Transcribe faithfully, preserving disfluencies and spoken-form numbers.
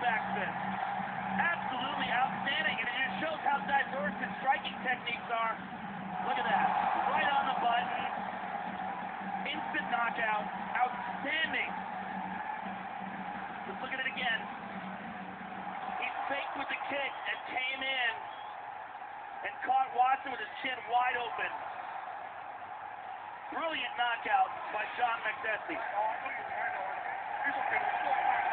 backspin. Absolutely outstanding, and it shows how diverse his striking techniques are. Look at that. Right on the button. Instant knockout. Outstanding. Let's look at it again. He faked with the kick and came in and caught Watson with his chin wide open. Brilliant knockout by Sean Makdessi.